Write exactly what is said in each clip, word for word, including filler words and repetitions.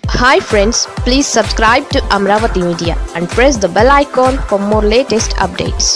Hi friends, please subscribe to Amravati Media and press the bell icon for more latest updates.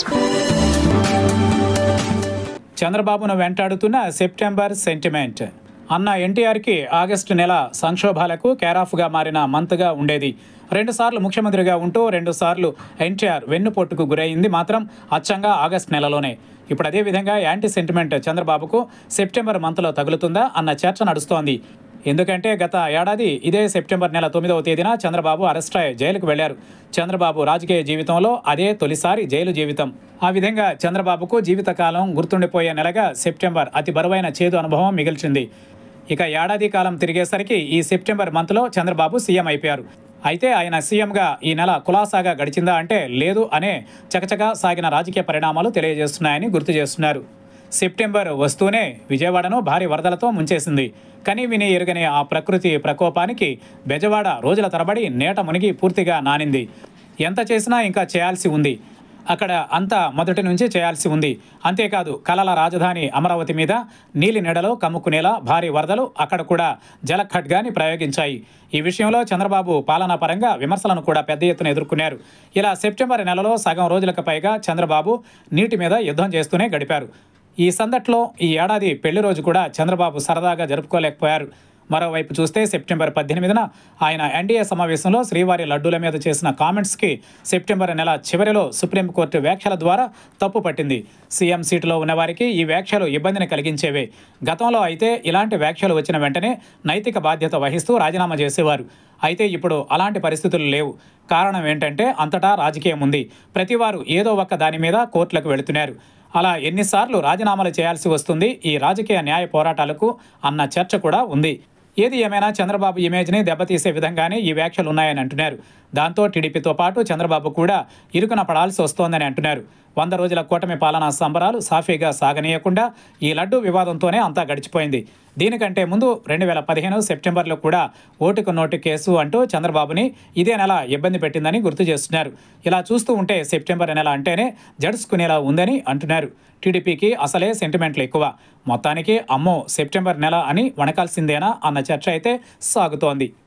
చంద్రబాబును వెంటాడుతున్న September sentiment. అన్న ఎన్టీఆర్కి August నెల సంక్షోభాలకు కేరాఫ్గా మారిన మంత్గా ఉండేది. రెండుసార్లు ముఖ్యమంత్రిగా ఉంటూ రెండుసార్లు ఎన్టీఆర్ వెన్నుపోటుకు గురైంది మాత్రం అచ్చంగా ఆగస్టు నెలలోనే. ఇప్పుడు అదేవిధంగా యాంటీ సెంటిమెంట్ చంద్రబాబుకు సెప్టెంబర్ మంత్లో తగులుతుందా అన్న చర్చ నడుస్తోంది. ఎందుకంటే గత ఏడాది ఇదే సెప్టెంబర్ నెల తొమ్మిదవ తేదీన చంద్రబాబు అరెస్ట్ అయి జైలుకు వెళ్లారు. చంద్రబాబు రాజకీయ జీవితంలో అదే తొలిసారి జైలు జీవితం. ఆ విధంగా చంద్రబాబుకు జీవితకాలం గుర్తుండిపోయే నెలగా సెప్టెంబర్ అతి బరువైన చేదు అనుభవం మిగిల్చింది. ఇక ఏడాది కాలం తిరిగేసరికి ఈ సెప్టెంబర్ మంత్లో చంద్రబాబు సీఎం అయిపోయారు. అయితే ఆయన సీఎంగా ఈ నెల కులాసాగా గడిచిందా అంటే లేదు అనే చకచకా సాగిన రాజకీయ పరిణామాలు తెలియజేస్తున్నాయని గుర్తు చేస్తున్నారు. సెప్టెంబర్ వస్తూనే విజయవాడను భారీ వరదలతో ముంచేసింది. కని విని ఎరుగని ఆ ప్రకృతి ప్రకోపానికి బెజవాడ రోజుల తరబడి నేట మునిగి పూర్తిగా నానింది. ఎంత చేసినా ఇంకా చేయాల్సి ఉంది. అక్కడ అంతా మొదటి నుంచి చేయాల్సి ఉంది. అంతేకాదు కలల రాజధాని అమరావతి మీద నీలి నెడలో కమ్ముకునేలా భారీ వరదలు అక్కడ కూడా జలఖడ్గాని ప్రయోగించాయి. ఈ విషయంలో చంద్రబాబు పాలనా పరంగా విమర్శలను కూడా పెద్ద ఎత్తున ఎదుర్కొన్నారు. ఇలా సెప్టెంబర్ నెలలో సగం రోజులకు పైగా చంద్రబాబు నీటి మీద యుద్ధం చేస్తూనే గడిపారు. ఈ సందట్లో ఈ ఏడాది పెళ్లి రోజు కూడా చంద్రబాబు సరదాగా జరుపుకోలేకపోయారు. మరోవైపు చూస్తే సెప్టెంబర్ పద్దెనిమిదిన ఆయన ఎన్డీఏ సమావేశంలో శ్రీవారి లడ్డూల మీద చేసిన కామెంట్స్కి సెప్టెంబర్ నెల చివరిలో సుప్రీంకోర్టు వ్యాఖ్యల ద్వారా తప్పు పట్టింది. సీఎం సీటులో ఉన్నవారికి ఈ వ్యాఖ్యలు ఇబ్బందిని కలిగించేవే. గతంలో అయితే ఇలాంటి వ్యాఖ్యలు వచ్చిన వెంటనే నైతిక బాధ్యత వహిస్తూ రాజీనామా చేసేవారు. అయితే ఇప్పుడు అలాంటి పరిస్థితులు లేవు. కారణం ఏంటంటే అంతటా రాజకీయం ఉంది. ప్రతివారు ఏదో ఒక్క దాని మీద కోర్టులకు వెళుతున్నారు. అలా ఎన్నిసార్లు రాజీనామాలు చేయాల్సి వస్తుంది ఈ రాజకీయ న్యాయ పోరాటాలకు అన్న చర్చ కూడా ఉంది. ఏది ఏమైనా చంద్రబాబు ఇమేజ్ని దెబ్బతీసే విధంగానే ఈ వ్యాఖ్యలు ఉన్నాయని అంటున్నారు. దాంతో టీడీపీతో పాటు చంద్రబాబు కూడా ఇరుకున పడాల్సి వస్తోందని అంటున్నారు. వంద రోజుల కూటమి పాలనా సంబరాలు సాఫీగా సాగనీయకుండా ఈ లడ్డూ వివాదంతోనే అంతా గడిచిపోయింది. దీనికంటే ముందు రెండు వేల పదిహేను సెప్టెంబర్లో కూడా ఓటుకు నోటు కేసు అంటూ చంద్రబాబుని ఇదే నెల ఇబ్బంది పెట్టిందని గుర్తు చేస్తున్నారు. ఇలా చూస్తూ ఉంటే సెప్టెంబర్ నెల అంటేనే జడుచుకునేలా ఉందని అంటున్నారు. టీడీపీకి అసలే సెంటిమెంట్లు ఎక్కువ. మొత్తానికి అమ్మో సెప్టెంబర్ నెల అని వణకాల్సిందేనా అన్న చర్చ అయితే సాగుతోంది.